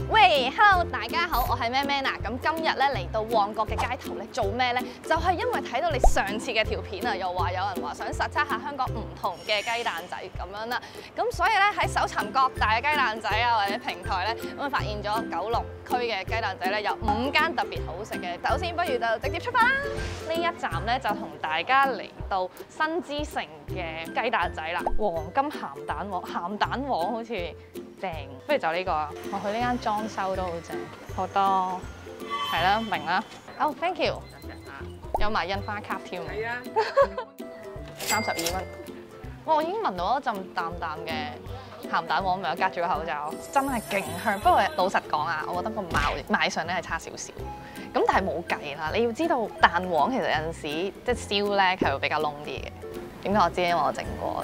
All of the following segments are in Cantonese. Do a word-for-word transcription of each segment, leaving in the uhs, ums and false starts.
喂 ，Hello， 大家好，我係 Man Man 啊。咁今日咧嚟到旺角嘅街頭咧做咩咧？就係因為睇到你上次嘅條片啊，又話有人話想實測下香港唔同嘅雞蛋仔咁樣啦。咁所以咧喺搜尋各大嘅雞蛋仔啊或者平台咧，咁啊發現咗九龍區嘅雞蛋仔咧有五間特別好食嘅。首先不如就直接出發啦！呢一站咧就同大家嚟到新之城嘅雞蛋仔啦，黃金鹹蛋黃，鹹蛋黃好似正，不如就呢個啊！我佢呢間裝修都好正，好多係啦，明啦。好 ，thank you。有埋印花卡添。係啊。三十二蚊。哇！我已經聞到一陣淡淡嘅鹹蛋黃味，隔住個口罩，真係勁香。不過老實講啊，我覺得個賣賣相咧係差少少。咁但係冇計啦，你要知道蛋黃其實有陣時即係燒咧，佢會比較燶啲嘅。點解我知？因為我整過。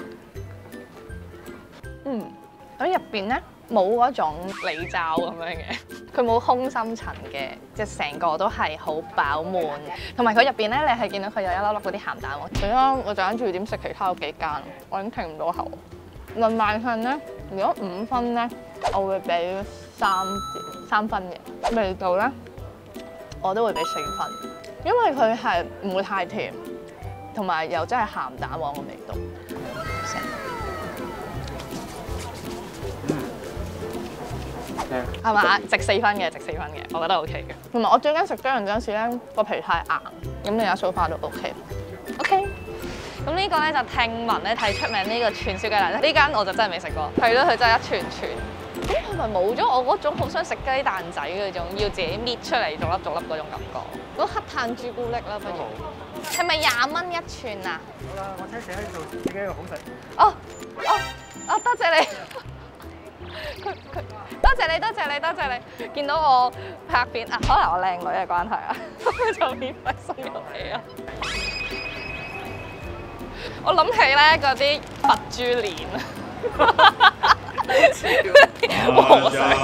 嗯。喺入邊咧冇嗰種梨罩咁樣嘅，佢冇空心層嘅，即係成個都係好飽滿。同埋佢入邊咧，你係見到佢有一粒粒嗰啲鹹蛋喎。死啦！我就諗住點食其他嗰幾間，我已經停唔到口。論賣相咧，如果五分咧，我會俾三點三分嘅。味道咧，我都會俾四分，因為佢係唔會太甜，同埋又真係鹹蛋黃嘅味道。係嘛？值四分嘅，值四分嘅，我覺得 OK 嘅。同埋我最驚食姜嗰陣時咧，個皮太硬，咁你阿蘇花都 OK。OK。咁呢個咧就聽聞咧係出名呢個串燒雞蛋，呢間我就真係未食過。係咯，佢真係一串串。咁係咪冇咗我嗰種好想食雞蛋仔嗰種，要自己搣出嚟逐粒逐粒嗰種感覺？嗰黑炭朱古力啦，不如。係咪廿蚊一串啊？ 好啦，我請食喺度，自己一個好食。 哦哦哦，多謝你。佢佢多謝你，多謝你，多謝你！見到我拍片啊，可能我靚女嘅關係啊，就免費送遊戲啊！我諗起咧嗰啲佛珠鏈啊，和尚。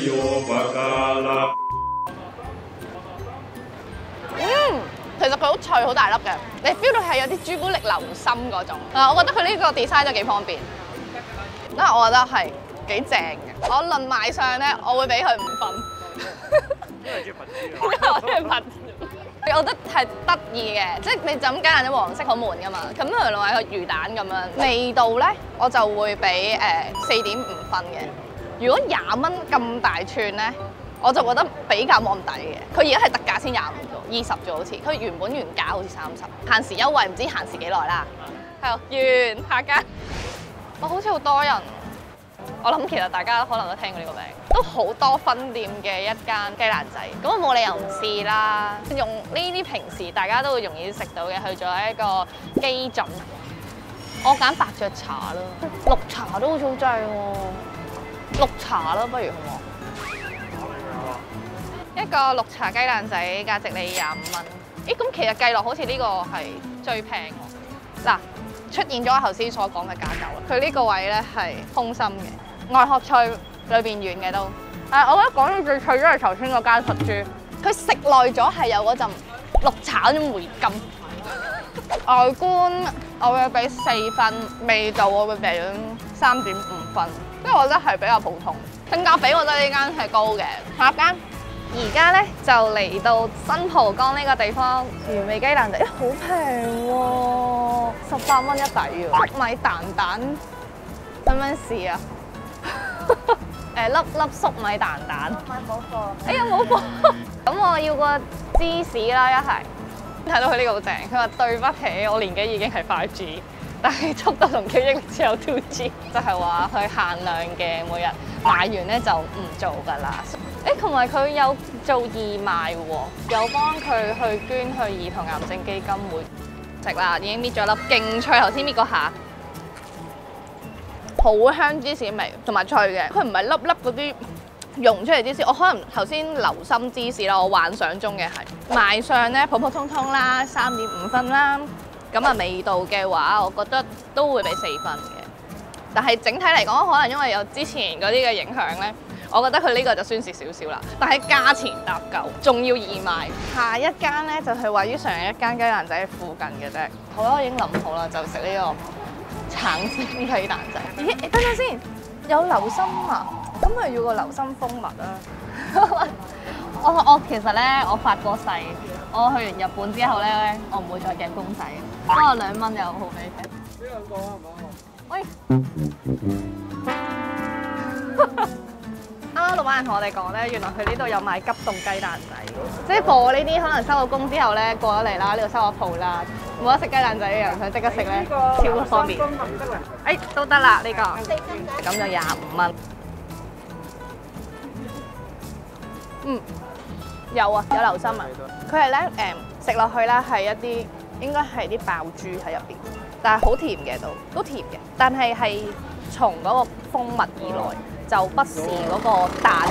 嗯，其實佢好脆，好大粒嘅，你 feel 到係有啲朱古力流心嗰種。啊，我覺得佢呢個 design 都幾方便，因為我覺得係。幾正嘅，我論賣相咧，我會俾佢五分。因為中意佛珠，因為我中意佛珠，我覺得係得意嘅，即係你就咁雞蛋仔黃色好悶噶嘛，咁佢另外個魚蛋咁樣，味道咧我就會俾誒四點五分嘅。如果廿蚊咁大串咧，我就覺得比較冇咁抵嘅。佢而家係特價先廿五啫，二十啫好似，佢原本原價好似三十，限時優惠唔知限時幾耐啦。係完下間，我好似好多人。我諗其實大家可能都聽過呢個名，都好多分店嘅一間雞蛋仔，咁我冇理由唔試啦。用呢啲平時大家都會容易食到嘅去做一個基準。我揀白雀茶啦，綠茶都好似好正喎。綠茶啦，不如好唔好？一個綠茶雞蛋仔價值你廿五蚊。咦，咁其實計落好似呢個係最平喎。嗱。出現咗我頭先所講嘅架構啦，佢呢個位咧係空心嘅，外殼脆，裏邊軟嘅都。但係我覺得講到最脆都係頭先嗰間佛珠，佢食耐咗係有嗰陣綠茶嗰種回甘。外觀我會俾四分，味道我會俾三點五分，因為我覺得係比較普通。性價比我覺得呢間係高嘅。下一間。而家咧就嚟到新蒲崗呢個地方，原味雞蛋仔，好平喎，十八蚊一底喎。粟米蛋蛋，使唔使試啊？誒粒粒粟米蛋蛋。買冇貨。哎呀冇貨。咁我要個芝士啦，一係。睇到佢呢個好正，佢話對不起，我年紀已經係 five G， 但係速度同記憶力只有 two G， 就係話佢限量嘅，每日買完咧就唔做㗎啦。誒，同埋佢有做義賣喎，有幫佢去捐去兒童癌症基金會食啦，已經搣咗粒勁脆，頭先搣嗰下，好香芝士味，同埋脆嘅，佢唔係粒粒嗰啲溶出嚟芝士，我可能頭先流心芝士啦，我幻想中嘅係賣相咧普普通通啦，三點五分啦，咁啊味道嘅話，我覺得都會俾四分嘅，但係整體嚟講，可能因為有之前嗰啲嘅影響咧。我覺得佢呢個就酸蝕少少啦，但係價錢搭夠，仲要義賣。下一間咧就係位於上一間雞蛋仔附近嘅啫。好啦，我已經諗好啦，就食呢個橙煎雞蛋仔。咦，等陣先，有流心啊，咁咪要個流心蜂蜜啊？ 我我其實咧，我發過誓，我去完日本之後咧，我唔會再夾公仔。不過兩蚊又好俾佢。 呢兩個啊，唔好。 喂，啱啱老闆人同我哋講咧，原來佢呢度有賣急凍雞蛋仔，即係我呢啲可能收咗工之後咧過咗嚟啦，呢度收咗鋪啦，冇得食雞蛋仔嘅人想即刻食咧，超方便。誒都得啦呢個，咁就廿五蚊。嗯，有啊，有流心啊。佢係咧誒食落去咧係一啲應該係啲爆珠喺入邊，但係好甜嘅都都甜嘅，但係係從嗰個蜂蜜而來，就不是嗰個蛋，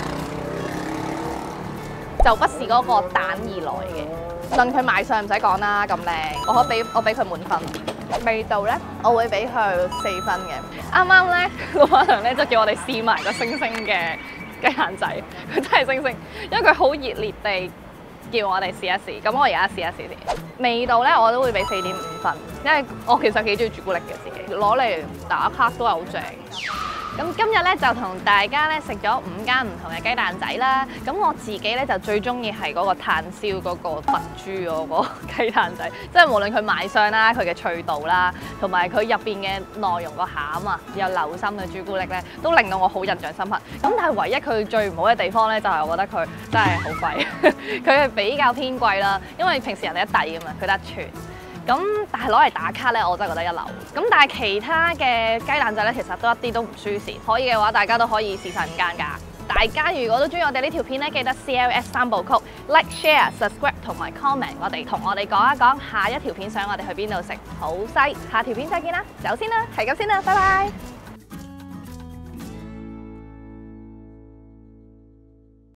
就不是嗰個蛋而來嘅。論佢賣相唔使講啦，咁靚，我可俾我俾佢滿分。味道咧，我會俾佢四分嘅。啱啱咧，老闆娘咧就叫我哋試埋個星星嘅雞蛋仔，佢真係星星，因為佢好熱烈地叫我哋試一試。咁我而家試一試先。味道咧，我都會俾四點五分，因為我其實幾中意朱古力嘅自己，攞嚟打卡都係好正。咁今日咧就同大家咧食咗五間唔同嘅雞蛋仔啦。咁我自己咧就最中意係嗰個炭燒嗰個佛珠嗰個雞蛋仔，即係無論佢賣相啦、佢嘅脆度啦，同埋佢入邊嘅內容個餡啊，有流心嘅朱古力咧，都令到我好印象深刻。咁但係唯一佢最唔好嘅地方咧，就係我覺得佢真係好貴，佢係比較偏貴啦。因為平時人哋一抵㗎嘛，佢得一串。咁但係攞嚟打卡咧，我真係覺得一流。咁但係其他嘅雞蛋仔咧，其實都一啲都唔輸蝕。可以嘅話，大家都可以試晒五間㗎。大家如果都中意我哋呢條片咧，記得 C L S 三部曲 Like、Share、Subscribe 同埋 Comment。我哋同我哋講一講下一條片想我哋去邊度食好西。下條片再見啦，走先啦，係咁先啦，拜拜。